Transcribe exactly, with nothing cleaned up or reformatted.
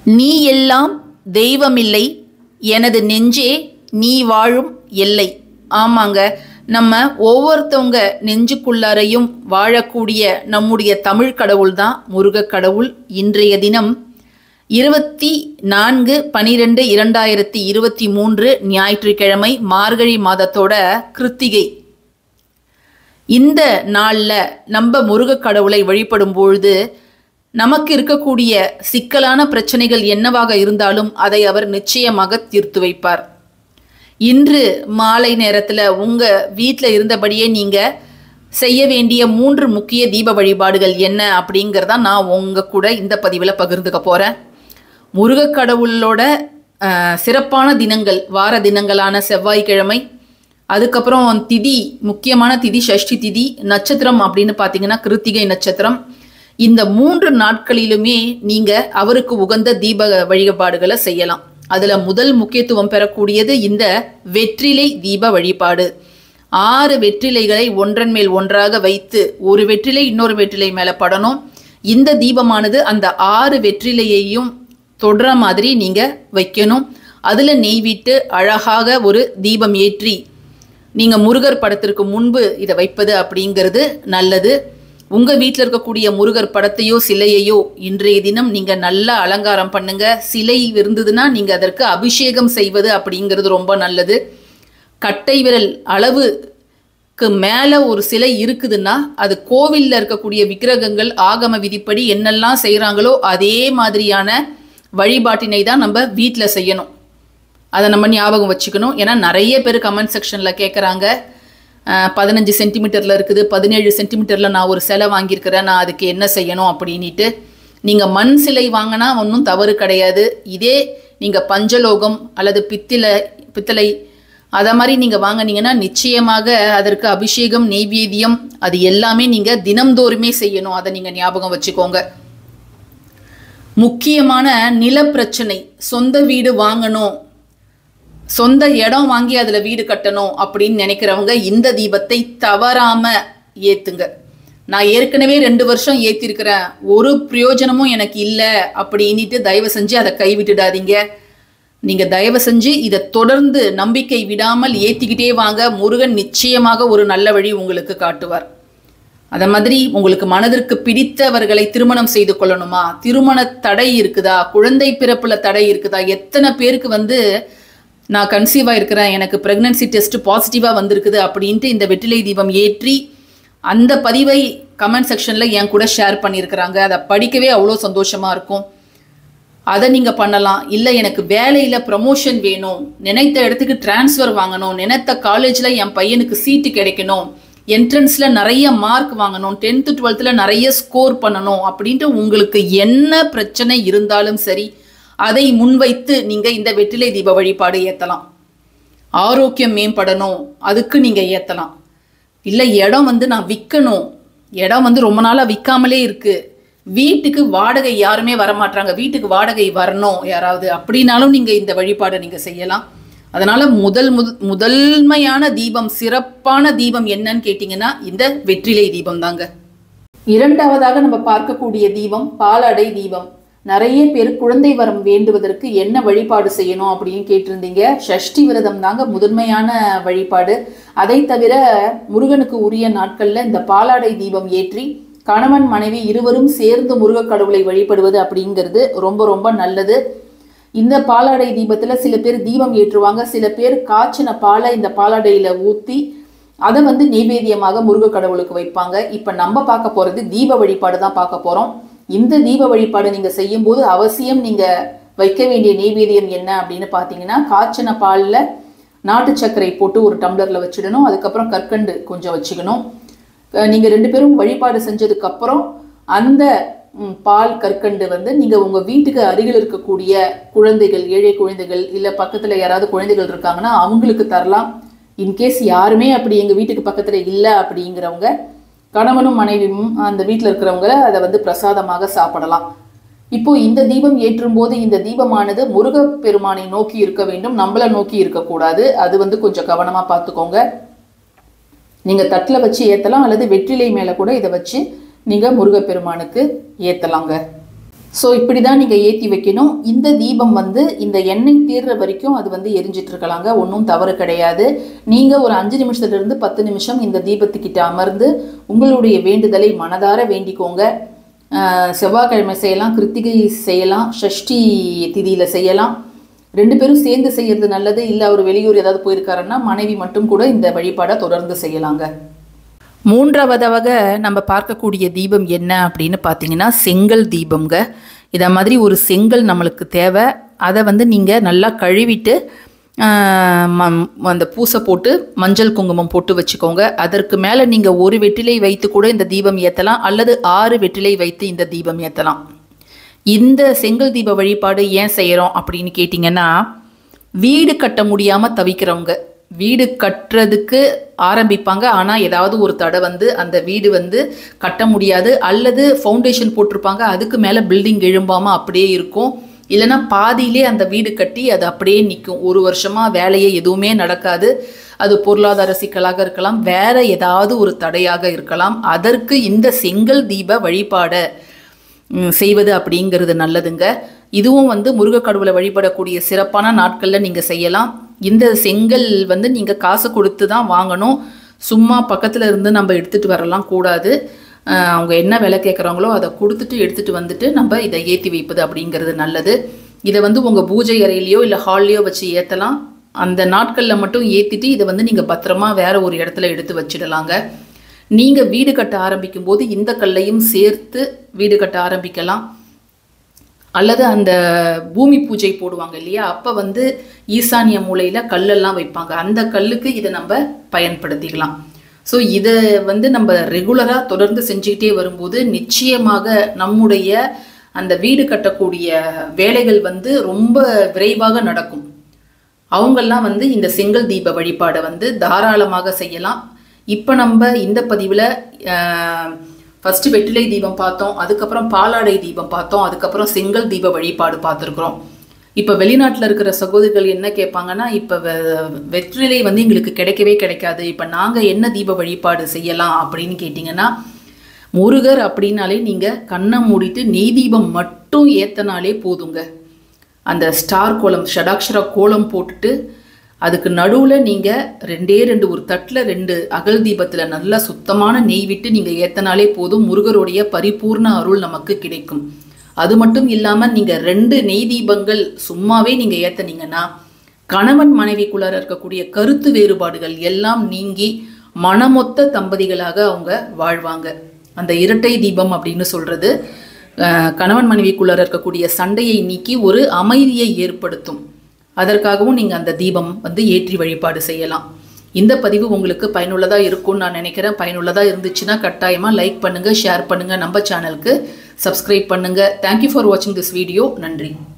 நீ எல்லாம் தெய்வமில்லை, எனது நெஞ்சே நீ வாழும் எல்லை. ஆமாங்க, நம்ம ஒவ்வொருத்தவங்க நெஞ்சுக்குள்ளாரையும் வாழக்கூடிய நம்முடைய தமிழ் கடவுள் தான் முருகக் கடவுள். இன்றைய தினம் இருபத்தி நான்கு பனிரெண்டு இரண்டாயிரத்தி இருபத்தி மூன்று ஞாயிற்றுக்கிழமை, மார்கழி மாதத்தோட கிருத்திகை. இந்த நாளில் நம்ம முருகக் கடவுளை வழிபடும் பொழுது நமக்கு இருக்கக்கூடிய சிக்கலான பிரச்சனைகள் என்னவாக இருந்தாலும் அதை அவர் நிச்சயமாக தீர்த்து வைப்பார். இன்று மாலை நேரத்தில் உங்கள் வீட்டில் இருந்தபடியே நீங்கள் செய்ய வேண்டிய மூன்று முக்கிய தீப வழிபாடுகள் என்ன அப்படிங்கிறத நான் உங்கள் கூட இந்த பதிவில் பகிர்ந்துக்க போகிறேன். முருகக் கடவுளோட சிறப்பான தினங்கள், வார தினங்களான செவ்வாய்க்கிழமை, அதுக்கப்புறம் திதி, முக்கியமான திதி சஷ்டி திதி, நட்சத்திரம் அப்படின்னு பார்த்தீங்கன்னா கிருத்திகை நட்சத்திரம். இந்த மூன்று நாட்களிலுமே நீங்கள் அவருக்கு உகந்த தீப வழிபாடுகளை செய்யலாம். அதில் முதல் முக்கியத்துவம் பெறக்கூடியது இந்த வெற்றிலை தீப வழிபாடு. ஆறு வெற்றிலைகளை ஒன்றன் மேல் ஒன்றாக வைத்து ஒரு வெற்றிலை இன்னொரு வெற்றிலை மேலே படணும். இந்த தீபமானது அந்த ஆறு வெற்றிலையையும் தொடர மாதிரி நீங்கள் வைக்கணும். அதில் நெய் விட்டு அழகாக ஒரு தீபம் ஏற்றி நீங்கள் முருகர் படத்திற்கு முன்பு இதை வைப்பது அப்படிங்கிறது நல்லது. உங்கள் வீட்டில் இருக்கக்கூடிய முருகர் படத்தையோ சிலையையோ இன்றைய தினம் நீங்கள் நல்லா அலங்காரம் பண்ணுங்க. சிலை இருந்ததுன்னா நீங்கள் அதற்கு அபிஷேகம் செய்வது அப்படிங்கிறது ரொம்ப நல்லது. கட்டை விரல் அளவுக்கு மேலே ஒரு சிலை இருக்குதுன்னா அது கோவிலில் இருக்கக்கூடிய விக்கிரகங்கள் ஆகம விதிப்படி என்னெல்லாம் செய்கிறாங்களோ அதே மாதிரியான வழிபாட்டினை தான் நம்ம வீட்டில் செய்யணும். அதை நம்ம ஞாபகம் வச்சுக்கணும். ஏன்னா நிறைய பேர் கமெண்ட் செக்ஷனில் கேட்குறாங்க, பதினஞ்சு சென்டிமீட்டரில் இருக்குது, பதினேழு சென்டிமீட்டரில் நான் ஒரு சிலை வாங்கியிருக்கிறேன், நான் அதுக்கு என்ன செய்யணும் அப்படின்ட்டு. நீங்கள் மண் சிலை வாங்கினா ஒன்றும் தவறு கிடையாது. இதே நீங்கள் பஞ்சலோகம் அல்லது பித்தளை பித்தளை அதை மாதிரி நீங்கள் வாங்கினீங்கன்னா நிச்சயமாக அதற்கு அபிஷேகம், நெய்வேத்தியம் அது எல்லாமே நீங்கள் தினம்தோறுமே செய்யணும். அதை நீங்கள் ஞாபகம் வச்சுக்கோங்க. முக்கியமான நிலப்பிரச்சனை, சொந்த வீடு வாங்கணும், சொந்த இடம் வாங்கி அதில் வீடு கட்டணும் அப்படின்னு நினைக்கிறவங்க இந்த தீபத்தை தவறாம ஏத்துங்க. நான் ஏற்கனவே ரெண்டு வருஷம் ஏற்றிருக்கிறேன், ஒரு பிரயோஜனமும் எனக்கு இல்லை அப்படின்ட்டு தயவு செஞ்சு அதை கைவிட்டுடாதீங்க. நீங்கள் தயவு செஞ்சு இதை தொடர்ந்து நம்பிக்கை விடாமல் ஏற்றிக்கிட்டே வாங்க. முருகன் நிச்சயமாக ஒரு நல்ல வழி உங்களுக்கு காட்டுவார். அதை மாதிரி உங்களுக்கு மனதிற்கு பிடித்தவர்களை திருமணம் செய்து கொள்ளணுமா, திருமண தடை இருக்குதா, குழந்தை பிறப்புல தடை இருக்குதா, எத்தனை பேருக்கு வந்து நான் கன்சீவாக இருக்கிறேன், எனக்கு ப்ரெக்னன்சி டெஸ்ட் பாசிட்டிவாக வந்திருக்குது அப்படின்ட்டு இந்த வெற்றிலை தீபம் ஏற்றி அந்த பதிவை கமெண்ட் செக்ஷனில் என் கூட ஷேர் பண்ணியிருக்கிறாங்க. அதை படிக்கவே அவ்வளோ சந்தோஷமாக இருக்கும். அதை நீங்கள் பண்ணலாம். இல்லை எனக்கு வேலையில் ப்ரமோஷன் வேணும், நினைத்த இடத்துக்கு டிரான்ஸ்ஃபர் வாங்கணும், நினைத்த காலேஜில் என் பையனுக்கு சீட்டு கிடைக்கணும், என்ட்ரன்ஸில் நிறைய மார்க் வாங்கணும், டென்த்து டுவெல்த்தில் நிறைய ஸ்கோர் பண்ணணும் அப்படின்ட்டு உங்களுக்கு என்ன பிரச்சனை இருந்தாலும் சரி அதை முன்வைத்து நீங்கள் இந்த வெற்றிலை தீப வழிபாடு ஏற்றலாம். ஆரோக்கியம் மேம்படணும், அதுக்கு நீங்கள் ஏற்றலாம். இல்லை இடம் வந்து நான் விற்கணும், இடம் வந்து ரொம்ப நாளாக விற்காமலே இருக்குது, வீட்டுக்கு வாடகை யாருமே வரமாட்டாங்க, வீட்டுக்கு வாடகை வரணும் யாராவது அப்படின்னாலும் நீங்கள் இந்த வழிபாடை நீங்கள் செய்யலாம். அதனால் முதல் முத முதன்மையான தீபம், சிறப்பான தீபம் என்னன்னு கேட்டிங்கன்னா இந்த வெற்றிலை தீபம் தாங்க. இரண்டாவதாக நம்ம பார்க்கக்கூடிய தீபம் பாலாடை தீபம். நிறைய பேர் குழந்தை வரம் வேண்டுவதற்கு என்ன வழிபாடு செய்யணும் அப்படின்னு கேட்டிருந்தீங்க. சஷ்டி விரதம் தாங்க முதன்மையான வழிபாடு. அதை தவிர முருகனுக்கு உரிய நாட்களில் இந்த பாலாடை தீபம் ஏற்றி கணவன் மனைவி இருவரும் சேர்ந்து முருகக் கடவுளை வழிபடுவது அப்படிங்கிறது ரொம்ப ரொம்ப நல்லது. இந்த பாலாடை தீபத்தில் சில பேர் தீபம் ஏற்றுவாங்க, சில பேர் காய்ச்சின பாலை இந்த பாலாடையில் ஊற்றி அதை வந்து நெய்வேத்தியமாக முருகக் கடவுளுக்கு வைப்பாங்க. இப்போ நம்ம பார்க்க போகிறது தீப வழிபாடு தான் பார்க்க போகிறோம். இந்த தீப வழிபாடு நீங்கள் செய்யும்போது அவசியம் நீங்கள் வைக்க வேண்டிய நெய்வேத்தியம் என்ன அப்படின்னு பார்த்தீங்கன்னா, காய்ச்சின பாலில் நாட்டு சர்க்கரை போட்டு ஒரு டம்ளரில் வச்சிடணும். அதுக்கப்புறம் கற்கண்டு கொஞ்சம் வச்சுக்கணும். நீங்கள் ரெண்டு பேரும் வழிபாடு செஞ்சதுக்கப்புறம் அந்த பால் கற்கண்டு வந்து நீங்கள் உங்கள் வீட்டுக்கு அருகில் இருக்கக்கூடிய குழந்தைகள், ஏழை குழந்தைகள் இல்லை பக்கத்தில் யாராவது குழந்தைகள் இருக்காங்கன்னா அவங்களுக்கு தரலாம். இன்கேஸ் யாருமே அப்படி எங்கள் வீட்டுக்கு பக்கத்தில் இல்லை அப்படிங்கிறவங்க கணவனும் மனைவியும் அந்த வீட்டில் இருக்கிறவங்க அதை வந்து பிரசாதமாக சாப்பிடலாம். இப்போ இந்த தீபம் ஏற்றும் போது இந்த தீபமானது முருகப்பெருமானை நோக்கி இருக்க வேண்டும், நம்மளை நோக்கி இருக்கக்கூடாது. அது வந்து கொஞ்சம் கவனமாக பார்த்துக்கோங்க. நீங்கள் தட்டில் வச்சு ஏற்றலாம் அல்லது வெற்றிலை மேலே கூட இதை வச்சு நீங்கள் முருகப்பெருமானுக்கு ஏற்றலாங்க. ஸோ இப்படி தான் நீங்கள் ஏற்றி வைக்கணும். இந்த தீபம் வந்து இந்த எண்ணெய் தீர்ற வரைக்கும் அது வந்து எரிஞ்சிட்டு இருக்கலாங்க, ஒன்றும் தவறு கிடையாது. நீங்கள் ஒரு அஞ்சு நிமிஷத்துலேருந்து பத்து நிமிஷம் இந்த தீபத்துக்கிட்ட அமர்ந்து உங்களுடைய வேண்டுதலை மனதார வேண்டிக்கோங்க. செவ்வாய்க்கிழமை செய்யலாம், கிருத்திகை செய்யலாம், ஷஷ்டி திதியில் செய்யலாம். ரெண்டு பேரும் சேர்ந்து செய்கிறது நல்லது. இல்லை அவர் வெளியூர் ஏதாவது போயிருக்காருன்னா மனைவி மட்டும் கூட இந்த வழிபாடை தொடர்ந்து செய்யலாங்க. மூன்றாவதாக நம்ம பார்க்கக்கூடிய தீபம் என்ன அப்படின்னு பார்த்தீங்கன்னா செங்கல் தீபம்ங்க. இதை மாதிரி ஒரு செங்கல் நம்மளுக்கு தேவை. அதை வந்து நீங்கள் நல்லா கழுவிட்டு அந்த பூசை போட்டு மஞ்சள் குங்குமம் போட்டு வச்சுக்கோங்க. அதற்கு மேலே நீங்கள் ஒரு வெற்றிலை வைத்து கூட இந்த தீபம் ஏற்றலாம், அல்லது ஆறு வெற்றிலை வைத்து இந்த தீபம் ஏற்றலாம். இந்த செங்கல் தீப வழிபாடு ஏன் செய்கிறோம் அப்படின்னு கேட்டிங்கன்னா, வீடு கட்ட முடியாமல் தவிக்கிறவங்க, வீடு கட்டுறதுக்கு ஆரம்பிப்பாங்க, ஆனால் ஏதாவது ஒரு தடை வந்து அந்த வீடு வந்து கட்ட முடியாது, அல்லது ஃபவுண்டேஷன் போட்டிருப்பாங்க, அதுக்கு மேலே பில்டிங் எழும்பாமல் அப்படியே இருக்கும், இல்லைன்னா பாதியிலே அந்த வீடு கட்டி அது அப்படியே நிற்கும். ஒரு வருஷமாக வேலையே எதுவுமே நடக்காது. அது பொருளாதார சிக்கலாக இருக்கலாம், வேற ஏதாவது ஒரு தடையாக இருக்கலாம். அதற்கு இந்த செங்கல் தீப வழிபாடை செய்வது அப்படிங்கிறது நல்லதுங்க. இதுவும் வந்து முருகக்கடவுளை வழிபடக்கூடிய சிறப்பான நாட்களில் நீங்கள் செய்யலாம். இந்த செங்கல் வந்து நீங்கள் காசு கொடுத்து தான் வாங்கணும். சும்மா பக்கத்தில் இருந்து நம்ம எடுத்துகிட்டு வரலாம் கூடாது. அவங்க என்ன விலை கேட்குறாங்களோ அதை கொடுத்துட்டு எடுத்துகிட்டு வந்துட்டு நம்ம இதை ஏற்றி வைப்பது அப்படிங்கிறது நல்லது. இதை வந்து உங்கள் பூஜை அறையிலையோ இல்லை ஹால்லையோ வச்சு ஏற்றலாம். அந்த நாட்களில் மட்டும் ஏற்றிட்டு இதை வந்து நீங்கள் பத்திரமா வேற ஒரு இடத்துல எடுத்து வச்சிடலாங்க. நீங்கள் வீடு கட்ட ஆரம்பிக்கும் போது இந்த கல்லையும் சேர்த்து வீடு கட்ட ஆரம்பிக்கலாம். அல்லது அந்த பூமி பூஜை போடுவாங்க இல்லையா, அப்போ வந்து ஈசானிய மூலையில் கல்லெல்லாம் வைப்பாங்க, அந்த கல்லுக்கு இதை நம்ம பயன்படுத்திக்கலாம். ஸோ இதை வந்து நம்ம ரெகுலராக தொடர்ந்து செஞ்சுக்கிட்டே வரும்போது நிச்சயமாக நம்முடைய அந்த வீடு கட்டக்கூடிய வேலைகள் வந்து ரொம்ப விரைவாக நடக்கும். அவங்கெல்லாம் வந்து இந்த செங்கல் தீப வழிபாடை வந்து தாராளமாக செய்யலாம். இப்போ நம்ம இந்த பதிவில் ஃபஸ்ட்டு வெற்றிலை தீபம் பார்த்தோம், அதுக்கப்புறம் பாலாடை தீபம் பார்த்தோம், அதுக்கப்புறம் செங்கல் தீப வழிபாடு பார்த்துருக்குறோம். இப்போ வெளிநாட்டில் இருக்கிற சகோதரிகள் என்ன கேட்பாங்கன்னா, இப்போ வெ வெற்றிலை வந்து எங்களுக்கு கிடைக்கவே கிடைக்காது, இப்போ நாங்கள் என்ன தீப வழிபாடு செய்யலாம் அப்படின்னு கேட்டிங்கன்னா, முருகர் அப்படின்னாலே நீங்கள் கண்ணை மூடிட்டு நெய் தீபம் மட்டும் ஏற்றினாலே போதுங்க. அந்த ஸ்டார் கோலம், ஷடாக்ஷர கோலம் போட்டுட்டு அதுக்கு நடுவில் நீங்கள் ரெண்டே ரெண்டு ஒரு தட்டில் ரெண்டு அகல் தீபத்தில் நல்லா சுத்தமான நெய் விட்டு நீங்கள் ஏற்றினாலே போதும், முருகருடைய பரிபூர்ண அருள் நமக்கு கிடைக்கும். அது மட்டும் இல்லாமல் நீங்கள் ரெண்டு நெய் தீபங்கள் சும்மாவே நீங்கள் ஏற்றினீங்கன்னா கணவன் மனைவிக்குள்ளார இருக்கக்கூடிய கருத்து வேறுபாடுகள் எல்லாம் நீங்கி மனமொத்த தம்பதிகளாக அவங்க வாழ்வாங்க. அந்த இரட்டை தீபம் அப்படின்னு சொல்கிறது கணவன் மனைவிக்குள்ளார இருக்கக்கூடிய சண்டையை நீக்கி ஒரு அமைதியை ஏற்படுத்தும். அதற்காகவும் நீங்கள் அந்த தீபம் வந்து ஏற்றி வழிபாடு செய்யலாம். இந்த பதிவு உங்களுக்கு பயனுள்ளதாக இருக்கும்னு நான் நினைக்கிறேன். பயனுள்ளதாக இருந்துச்சுன்னா கட்டாயமாக லைக் பண்ணுங்கள், ஷேர் பண்ணுங்கள், நம்ம சேனலுக்கு சப்ஸ்கிரைப் பண்ணுங்கள். தேங்க்யூ ஃபார் வாட்சிங் திஸ் வீடியோ. நன்றி.